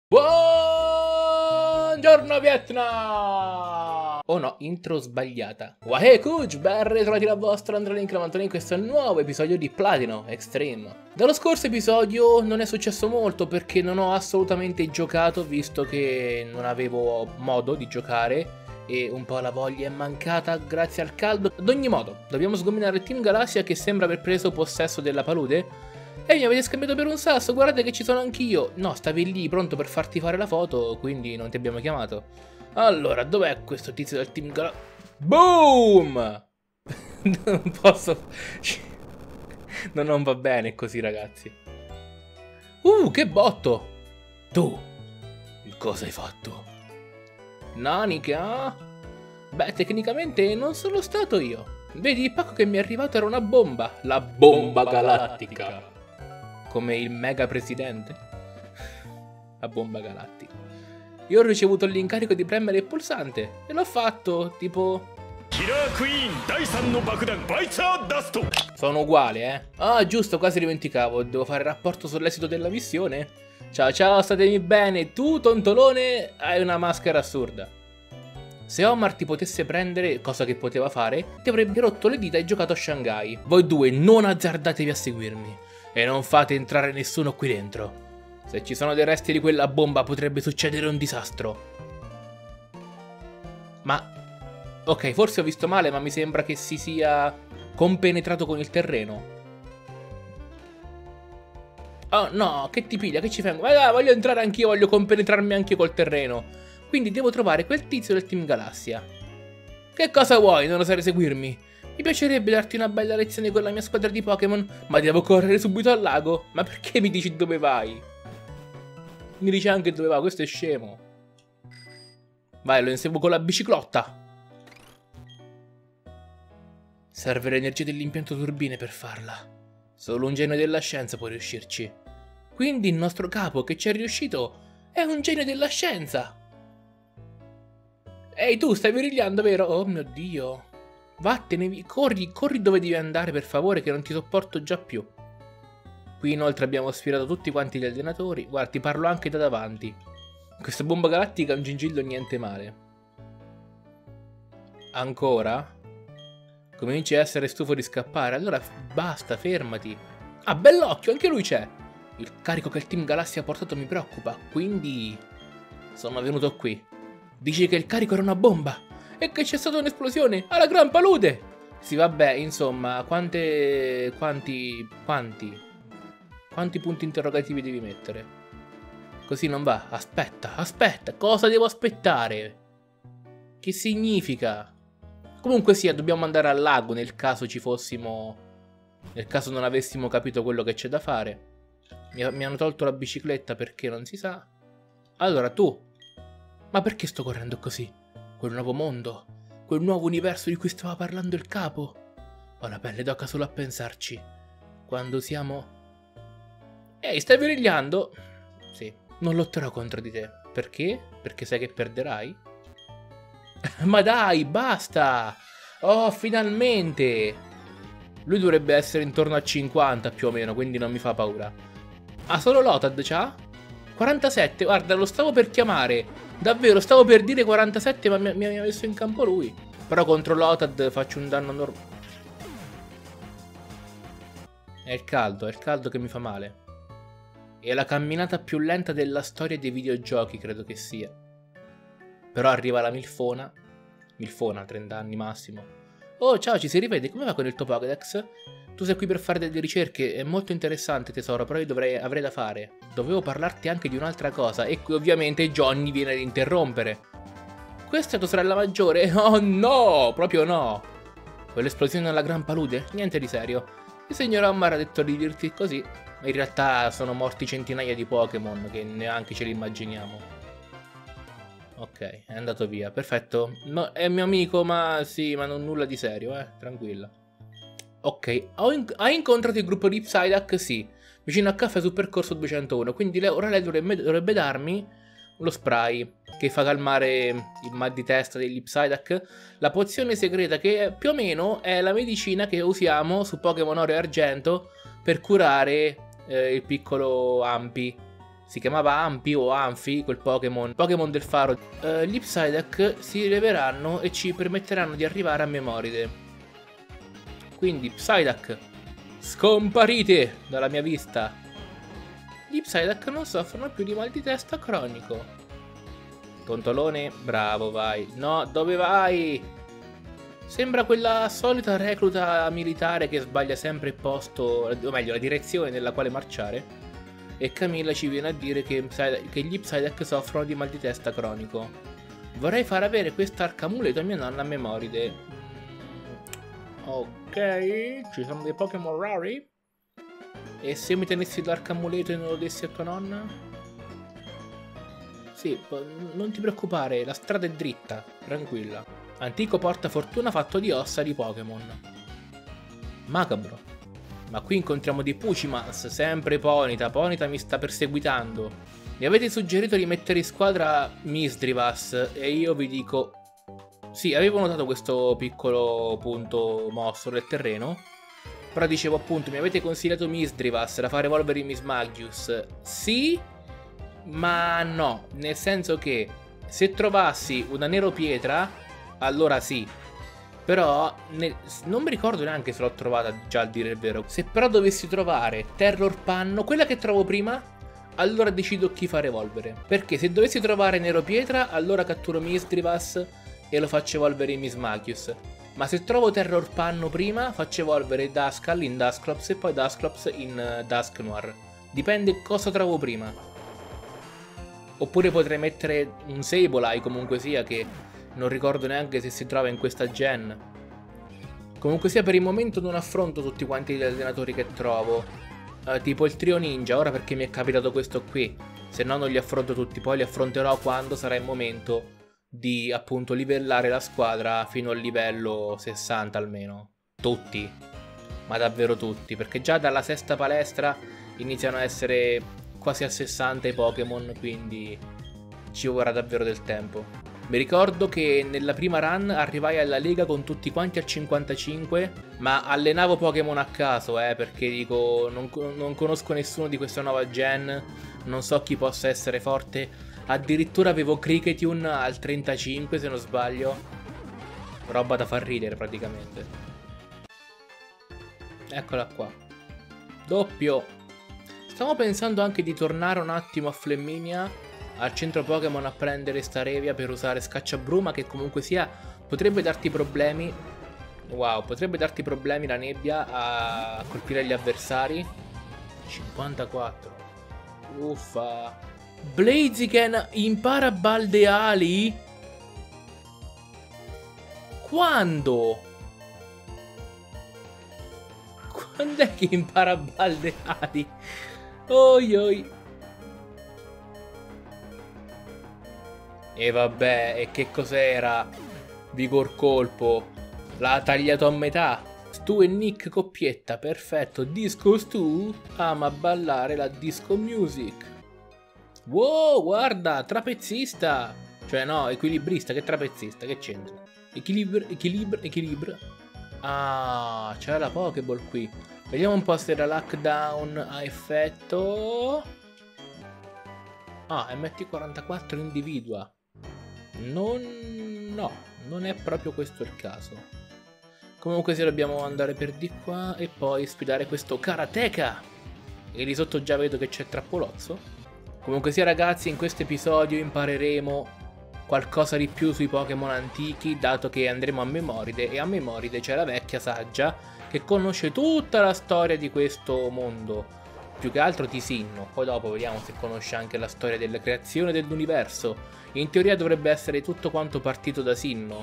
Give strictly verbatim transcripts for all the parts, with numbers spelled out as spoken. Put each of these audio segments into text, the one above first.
Buongiorno Vietnam! Oh no, intro sbagliata. Wahey Kuj, ben ritrovati la vostra Andrea Lincramantoni in questo nuovo episodio di Platino Extreme. Dallo scorso episodio non è successo molto perché non ho assolutamente giocato, visto che non avevo modo di giocare e un po' la voglia è mancata grazie al caldo. Ad ogni modo, dobbiamo sgominare Team Galassia che sembra aver preso possesso della palude. E mi avete scambiato per un sasso, guardate che ci sono anch'io. No, stavi lì pronto per farti fare la foto, quindi non ti abbiamo chiamato. Allora, dov'è questo tizio del Team Galassia? Boom! Non posso... No, non va bene così, ragazzi. Uh, che botto! Tu, cosa hai fatto? Nanica? Beh, tecnicamente non sono stato io. Vedi, il pacco che mi è arrivato era una bomba. La bomba galattica. Come il mega presidente? La bomba galattica. Io ho ricevuto l'incarico di premere il pulsante e l'ho fatto, tipo... Sono uguali, eh? Ah, giusto, quasi dimenticavo. Devo fare rapporto sull'esito della missione? Ciao ciao, statemi bene. Tu, tontolone, hai una maschera assurda. Se Omar ti potesse prendere, cosa che poteva fare, ti avrebbe rotto le dita e giocato a Shanghai. Voi due non azzardatevi a seguirmi. E non fate entrare nessuno qui dentro. Se ci sono dei resti di quella bomba potrebbe succedere un disastro. Ma... Ok, forse ho visto male, ma mi sembra che si sia compenetrato con il terreno. Oh no, che ti piglia, che ci fai? Ma voglio entrare anch'io, voglio compenetrarmi anche col terreno. Quindi devo trovare quel tizio del Team Galassia. Che cosa vuoi? Non osare seguirmi? Mi piacerebbe darti una bella lezione con la mia squadra di Pokémon, ma devo correre subito al lago. Ma perché mi dici dove vai? Mi dice anche dove va, questo è scemo. Vai, lo inseguo con la biciclotta. Serve l'energia dell'impianto turbine per farla. Solo un genio della scienza può riuscirci. Quindi il nostro capo che ci è riuscito è un genio della scienza. Ehi, tu stai virigliando, vero? Oh mio Dio. Vattene via, corri, corri dove devi andare per favore che non ti sopporto già più. Qui inoltre abbiamo sfidato tutti quanti gli allenatori. Guarda, ti parlo anche da davanti. Questa bomba galattica è un gingillo niente male. Ancora? Cominci a essere stufo di scappare, allora basta, fermati. Ah, bell'occhio, anche lui c'è. Il carico che il Team Galassia ha portato mi preoccupa, quindi sono venuto qui. Dici che il carico era una bomba e che c'è stata un'esplosione alla gran palude. Sì, vabbè, insomma, quante... quanti... quanti... quanti punti interrogativi devi mettere? Così non va. Aspetta, aspetta, cosa devo aspettare? Che significa? Comunque sia, dobbiamo andare al lago nel caso ci fossimo... nel caso non avessimo capito quello che c'è da fare. Mi, mi hanno tolto la bicicletta perché non si sa. Allora, tu... Ma perché sto correndo così? Quel nuovo mondo, quel nuovo universo di cui stava parlando il capo. Ho la pelle d'oca solo a pensarci. Quando siamo... Ehi, stai virigliando? Sì, non lotterò contro di te. Perché? Perché sai che perderai? Ma dai, basta! Oh, finalmente! Lui dovrebbe essere intorno a cinquanta più o meno, quindi non mi fa paura. Ah, solo Lotad c'ha? quarantasette, guarda, lo stavo per chiamare. Davvero, stavo per dire quarantasette, ma mi, mi ha messo in campo lui. Però contro Lotad faccio un danno normale. È il caldo, è il caldo che mi fa male. È la camminata più lenta della storia dei videogiochi, credo che sia. Però arriva la Milfona. Milfona, trenta anni massimo. Oh, ciao, ci si rivede? Come va con il tuo Pokédex? Tu sei qui per fare delle ricerche, è molto interessante tesoro, però io dovrei, avrei da fare. Dovevo parlarti anche di un'altra cosa, e qui ovviamente Johnny viene ad interrompere. Questa è tua sorella maggiore? Oh no, proprio no. Quell'esplosione alla gran palude? Niente di serio. Il signor Omar ha detto di dirti così, ma in realtà sono morti centinaia di Pokémon che neanche ce li immaginiamo. Ok, è andato via, perfetto. No, è mio amico, ma sì, ma non nulla di serio, eh, tranquilla. Ok, hai incontrato il gruppo di Psyduck? Sì, vicino a Caffè sul percorso duecentouno, quindi ora lei dovrebbe, dovrebbe darmi lo spray che fa calmare il mal di testa degli Psyduck, la pozione segreta che più o meno è la medicina che usiamo su Pokémon Oro e Argento per curare eh, il piccolo Ampi. Si chiamava Ampi o Anfi, quel Pokémon. Pokémon del faro. Uh, gli Psyduck si rileveranno e ci permetteranno di arrivare a Memoride. Quindi Psyduck, scomparite dalla mia vista. Gli Psyduck non soffrono più di mal di testa cronico. Tontolone, bravo, vai. No, dove vai? Sembra quella solita recluta militare che sbaglia sempre il posto, o meglio la direzione nella quale marciare. E Camilla ci viene a dire che, che gli Psyduck soffrono di mal di testa cronico. Vorrei far avere quest'arcamuleto a mia nonna a Memoride. Ok, ci sono dei Pokémon rari? E se mi tenessi l'arcamuleto e non lo dessi a tua nonna? Sì, non ti preoccupare, la strada è dritta, tranquilla. Antico portafortuna fatto di ossa di Pokémon. Macabro. Ma qui incontriamo dei Pucimans, sempre Ponyta. Ponyta mi sta perseguitando. Mi avete suggerito di mettere in squadra Misdrivas e io vi dico... Sì, avevo notato questo piccolo punto mostro del terreno. Però dicevo appunto, mi avete consigliato Misdrivas da fare evolvere in Mismagius. Sì, ma no. Nel senso che se trovassi una Nero Pietra, allora sì. Però ne, non mi ricordo neanche se l'ho trovata già, a dire il vero. Se però dovessi trovare Terror Panno, quella che trovo prima, allora decido chi fare evolvere. Perché se dovessi trovare Nero Pietra, allora catturo Misdrivas e lo faccio evolvere in Mismagius. Ma se trovo Terror Panno prima, faccio evolvere Duskull in Dusclops e poi Dusclops in uh, Dusknoir. Dipende cosa trovo prima. Oppure potrei mettere un Sableye comunque sia, che... non ricordo neanche se si trova in questa gen. Comunque sia, per il momento non affronto tutti quanti gli allenatori che trovo. Uh, tipo il trio ninja, ora perché mi è capitato questo qui. Se no non li affronto tutti, poi li affronterò quando sarà il momento di appunto livellare la squadra fino al livello sessanta almeno. Tutti. Ma davvero tutti. Perché già dalla sesta palestra iniziano a essere quasi a sessanta i Pokémon, quindi ci vorrà davvero del tempo. Mi ricordo che nella prima run arrivai alla Lega con tutti quanti a cinquantacinque, ma allenavo Pokémon a caso, eh, perché dico, non, non conosco nessuno di questa nuova gen, non so chi possa essere forte. Addirittura avevo Cricketune al trentacinque, se non sbaglio. Roba da far ridere praticamente. Eccola qua. Doppio. Stavo pensando anche di tornare un attimo a Flaminia, al centro Pokémon, a prendere Staravia per usare Scacciabruma, che comunque sia potrebbe darti problemi. Wow, potrebbe darti problemi la nebbia a colpire gli avversari. cinquantaquattro. Uffa. Blaziken impara Baldeali? Quando? Quando è che impara Baldeali? Oi oi. E vabbè, e che cos'era? Vigor colpo. L'ha tagliato a metà. Stu e Nick coppietta, perfetto. Disco Stu ama ballare la disco music. Wow, guarda, trapezzista. Cioè no, equilibrista, che trapezzista, che c'entra? Equilibrio, equilibrio, equilibrio. Ah, c'è la Pokéball qui. Vediamo un po' se la lockdown ha effetto. Ah, M T quarantaquattro individua. Non... no, non è proprio questo il caso. Comunque se dobbiamo andare per di qua e poi sfidare questo Karateka. E lì sotto già vedo che c'è Trappolozzo. Comunque sia ragazzi, in questo episodio impareremo qualcosa di più sui Pokémon antichi, dato che andremo a Memoride, e a Memoride c'è la vecchia saggia che conosce tutta la storia di questo mondo. Più che altro di Sinnoh, poi dopo vediamo se conosce anche la storia della creazione dell'universo. In teoria dovrebbe essere tutto quanto partito da Sinnoh.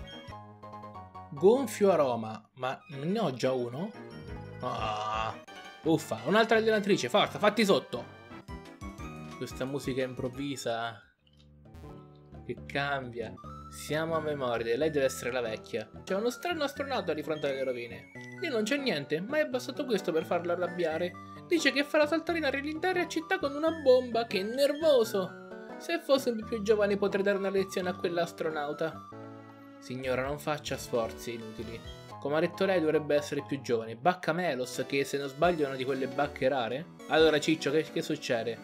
Gonfio aroma, ma non ne ho già uno? Ah, uffa, un'altra allenatrice, forza, fatti sotto! Questa musica improvvisa che cambia. Siamo a Memoride, lei deve essere la vecchia. C'è uno strano astronauta di fronte alle rovine. Lì non c'è niente, ma è bastato questo per farla arrabbiare. Dice che farà saltarinare l'intera città con una bomba, che nervoso! Se fosse più giovane potrei dare una lezione a quell'astronauta. Signora, non faccia sforzi inutili. Come ha detto lei dovrebbe essere più giovane. Bacca Melos, che se non sbaglio è una di quelle bacche rare. Allora Ciccio, che, che succede?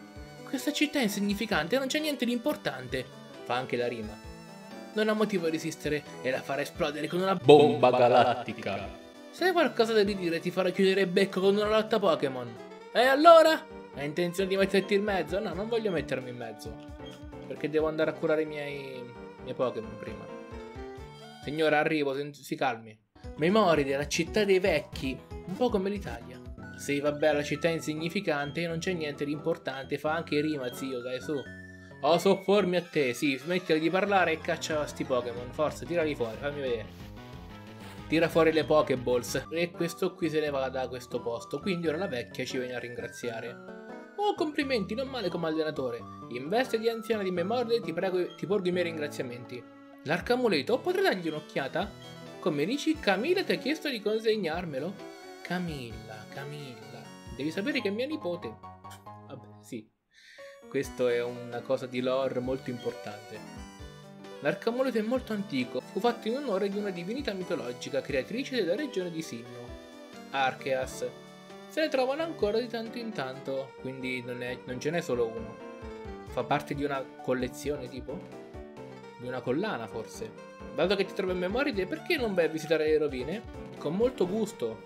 Questa città è insignificante, non c'è niente di importante. Fa anche la rima. Non ha motivo di resistere e la farà esplodere con una bomba galattica. Se hai qualcosa da ridire ti farò chiudere il becco con una lotta Pokémon. E allora? Hai intenzione di metterti in mezzo? No, non voglio mettermi in mezzo. Perché devo andare a curare i miei, i miei Pokémon prima. Signora, arrivo, si calmi. Memoride, la città dei vecchi. Un po' come l'Italia. Sì, vabbè, la città è insignificante e non c'è niente di importante. Fa anche rima, zio, dai, su. Ho soppormi a te, sì, smettila di parlare e caccia sti Pokémon. Forza, tirali fuori, fammi vedere. Tira fuori le Pokéballs. E questo qui se ne va da questo posto. Quindi ora la vecchia ci viene a ringraziare. Oh, complimenti, non male come allenatore. In veste di anziana di Memoride ti prego, ti porgo i miei ringraziamenti. L'arcamuleto, potrei dargli un'occhiata? Come dici, Camilla ti ha chiesto di consegnarmelo? Camilla, Camilla. Devi sapere che è mia nipote. Vabbè, sì. Questo è una cosa di lore molto importante. L'arcamuleto è molto antico, fu fatto in onore di una divinità mitologica, creatrice della regione di Sinnoh, Arceus. Se ne trovano ancora di tanto in tanto, quindi non, è, non ce n'è solo uno. Fa parte di una collezione, tipo? Di una collana, forse. Dato che ti trovo in Memoride, perché non vai a visitare le rovine? Con molto gusto.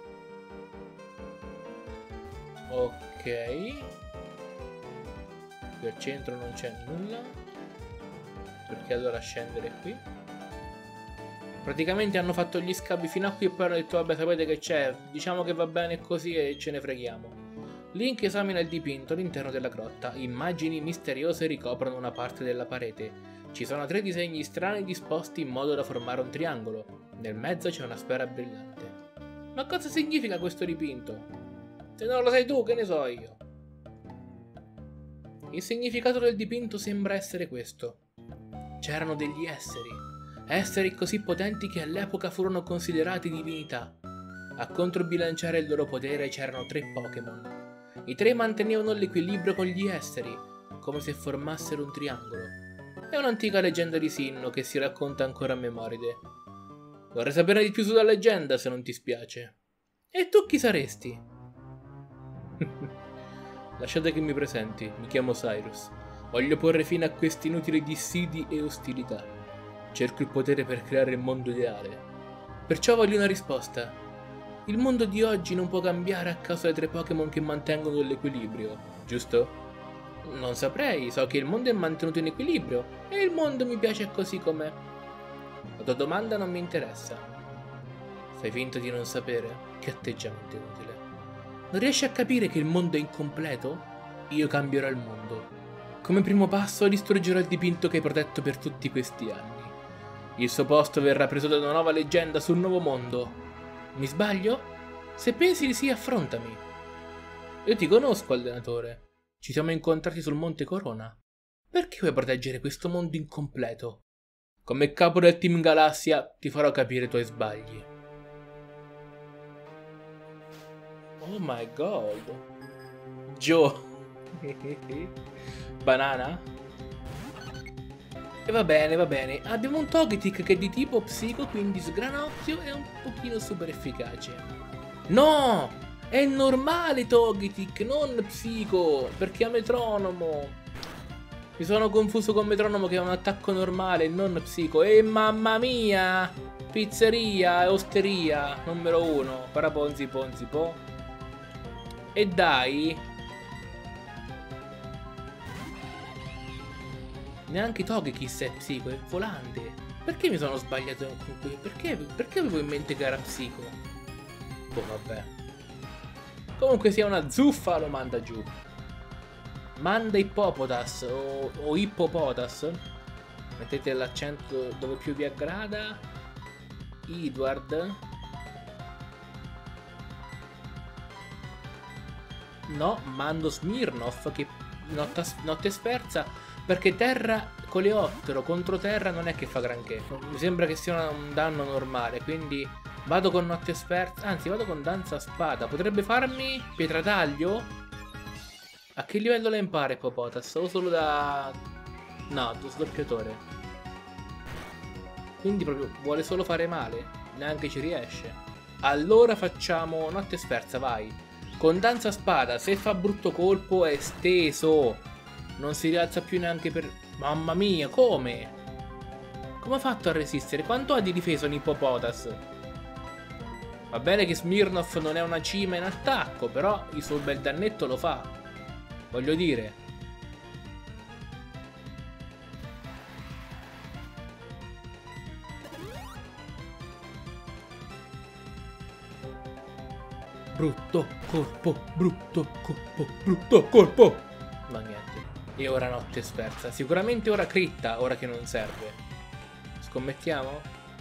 Ok. Qui al centro non c'è nulla. Perché allora scendere qui? Praticamente hanno fatto gli scavi fino a qui e poi hanno detto vabbè, sapete che c'è, diciamo che va bene così e ce ne freghiamo. Link esamina il dipinto all'interno della grotta. Immagini misteriose ricoprono una parte della parete. Ci sono tre disegni strani disposti in modo da formare un triangolo. Nel mezzo c'è una sfera brillante. Ma cosa significa questo dipinto? Se non lo sai tu, che ne so io? Il significato del dipinto sembra essere questo. C'erano degli esseri, esseri così potenti che all'epoca furono considerati divinità. A controbilanciare il loro potere c'erano tre Pokémon. I tre mantenevano l'equilibrio con gli esseri, come se formassero un triangolo. È un'antica leggenda di Sinnoh che si racconta ancora a Memoride. Vorrei sapere di più sulla leggenda, se non ti spiace. E tu chi saresti? Lasciate che mi presenti, mi chiamo Cyrus. Voglio porre fine a questi inutili dissidi e ostilità. Cerco il potere per creare il mondo ideale. Perciò voglio una risposta. Il mondo di oggi non può cambiare a causa dei tre Pokémon che mantengono l'equilibrio, giusto? Non saprei, so che il mondo è mantenuto in equilibrio e il mondo mi piace così com'è. La tua domanda non mi interessa. Fai finta di non sapere? Che atteggiamento inutile. Non riesci a capire che il mondo è incompleto? Io cambierò il mondo. Come primo passo distruggerò il dipinto che hai protetto per tutti questi anni. Il suo posto verrà preso da una nuova leggenda sul nuovo mondo. Mi sbaglio? Se pensi di sì, affrontami. Io ti conosco, allenatore. Ci siamo incontrati sul Monte Corona. Perché vuoi proteggere questo mondo incompleto? Come capo del Team Galassia ti farò capire i tuoi sbagli. Oh my god. Joe. Banana? E va bene, va bene. Abbiamo un Togetic che è di tipo psico, quindi sgranocchio e un pochino super efficace. No! È normale Togetic, non psico, perché ha metronomo. Mi sono confuso con metronomo che ha un attacco normale, non psico. E mamma mia! Pizzeria e osteria, numero uno. Paraponzi ponzi po. E dai! Neanche Togekiss è psico, è volante. Perché mi sono sbagliato con qui? Perché, perché avevo in mente che era psico? Boh, vabbè. Comunque sia una zuffa, lo manda giù. Manda Hippopotas o, o Hippopotas. Mettete l'accento dove più vi aggrada. Edward. No, mando Smirnoff che notta, notte sferza, perché terra coleottero contro terra non è che fa granché. Mi sembra che sia un danno normale, quindi vado con notte sferza, anzi vado con danza spada. Potrebbe farmi pietrataglio? A che livello la impara Hippopotas? O solo da... no, da sdoppiatore. Quindi proprio vuole solo fare male, neanche ci riesce. Allora facciamo notte sferza, vai. Con danza spada, se fa brutto colpo è steso. Non si rialza più neanche per... Mamma mia, come? Come ha fatto a resistere? Quanto ha di difesa un Hippopotas? Va bene che Smirnoff non è una cima in attacco, però il suo bel dannetto lo fa. Voglio dire... Brutto colpo, brutto colpo, brutto colpo. Ma niente. E ora notte spersa. Sicuramente ora critta, ora che non serve. Scommettiamo?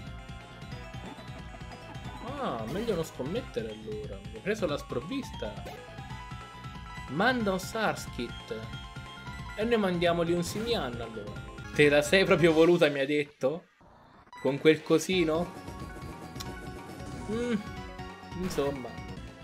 Ah, meglio non scommettere allora. Mi ho preso la sprovvista. Manda un Sarskit. E noi mandiamogli un Simian allora. Te la sei proprio voluta, mi ha detto? Con quel cosino? Mm, insomma.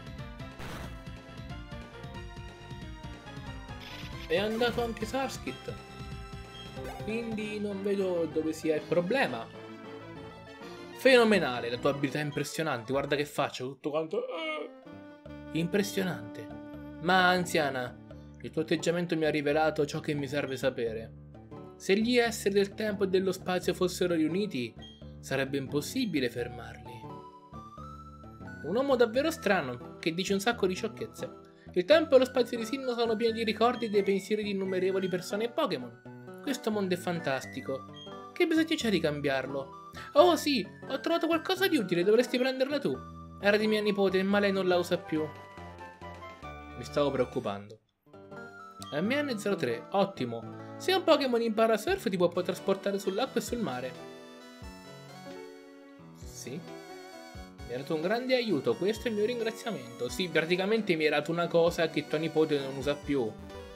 È andato anche Sarskit, quindi non vedo dove sia il problema. Fenomenale, la tua abilità è impressionante, guarda che faccio, tutto quanto... Impressionante. Ma anziana, il tuo atteggiamento mi ha rivelato ciò che mi serve sapere. Se gli esseri del tempo e dello spazio fossero riuniti, sarebbe impossibile fermarli. Un uomo davvero strano, che dice un sacco di sciocchezze. Il tempo e lo spazio di Sinnoh sono pieni di ricordi e dei pensieri di innumerevoli persone e Pokémon. Questo mondo è fantastico. Che bisogno c'è di cambiarlo? Oh sì, ho trovato qualcosa di utile, dovresti prenderla tu. Era di mia nipote, ma lei non la usa più. Mi stavo preoccupando. M N zero tre, ottimo. Se un Pokémon impara surf ti può poi trasportare sull'acqua e sul mare. Sì. Mi hai dato un grande aiuto, questo è il mio ringraziamento. Sì, praticamente mi hai dato una cosa che tua nipote non usa più.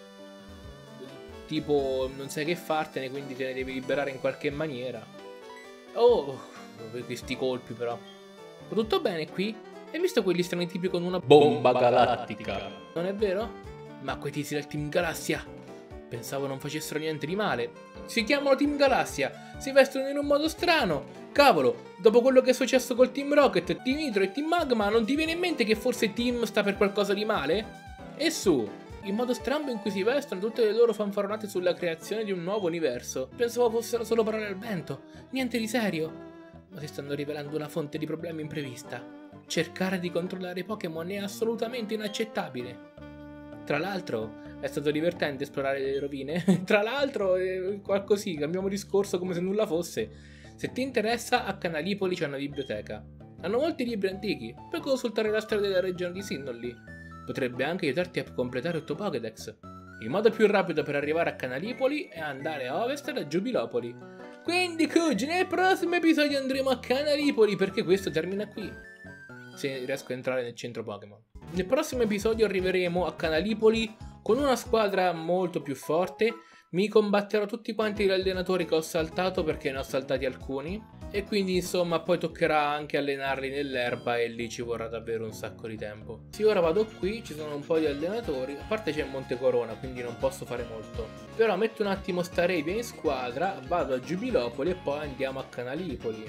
Tipo, non sai che fartene, quindi te ne devi liberare in qualche maniera. Oh, questi colpi però. Va tutto bene qui? Hai visto quegli strani tipi con una bomba galattica? Non è vero? Ma quei tizi del Team Galassia pensavo non facessero niente di male. Si chiamano Team Galassia, si vestono in un modo strano. Cavolo, dopo quello che è successo col Team Rocket, Team Hydro e Team Magma, non ti viene in mente che forse Team sta per qualcosa di male? E su, il modo strambo in cui si vestono, tutte le loro fanfaronate sulla creazione di un nuovo universo. Pensavo fossero solo parole al vento, niente di serio. Ma si stanno rivelando una fonte di problemi imprevista. Cercare di controllare i Pokémon è assolutamente inaccettabile. Tra l'altro, è stato divertente esplorare le rovine. Tra l'altro, eh, qualcosì, cambiamo discorso come se nulla fosse. Se ti interessa, a Canalipoli c'è una biblioteca. Hanno molti libri antichi, puoi consultare la storia della regione di Sinnoh lì. Potrebbe anche aiutarti a completare il tuo Pokédex. Il modo più rapido per arrivare a Canalipoli è andare a ovest da Giubilopoli. Quindi, Kuj, nel prossimo episodio andremo a Canalipoli, perché questo termina qui. Se riesco a entrare nel centro Pokémon. Nel prossimo episodio arriveremo a Canalipoli con una squadra molto più forte. Mi combatterò tutti quanti gli allenatori che ho saltato, perché ne ho saltati alcuni. E quindi insomma poi toccherà anche allenarli nell'erba e lì ci vorrà davvero un sacco di tempo. Sì, ora vado qui, ci sono un po' di allenatori. A parte c'è Monte Corona, quindi non posso fare molto. Però metto un attimo sta Rapier in squadra, vado a Giubilopoli e poi andiamo a Canalipoli.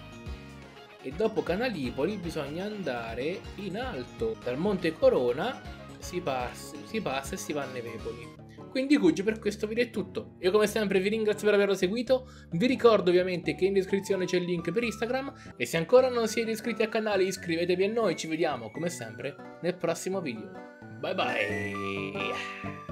E dopo Canalipoli bisogna andare in alto. Dal Monte Corona si passa, si passa e si va a Nevepoli. Quindi Kuj, per questo video è tutto. Io come sempre vi ringrazio per averlo seguito. Vi ricordo ovviamente che in descrizione c'è il link per Instagram. E se ancora non siete iscritti al canale iscrivetevi a noi. Ci vediamo come sempre nel prossimo video. Bye bye.